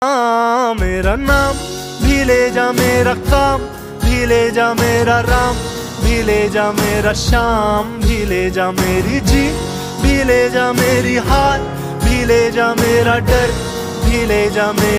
मेरा नाम भी ले जा, मेरा काम भी ले जा, मेरा राम भी ले जा, मेरा शाम भी ले जा, मेरी जीत भी ले जा, मेरी हार भी ले जा, मेरा डर भी ले जा, मेरा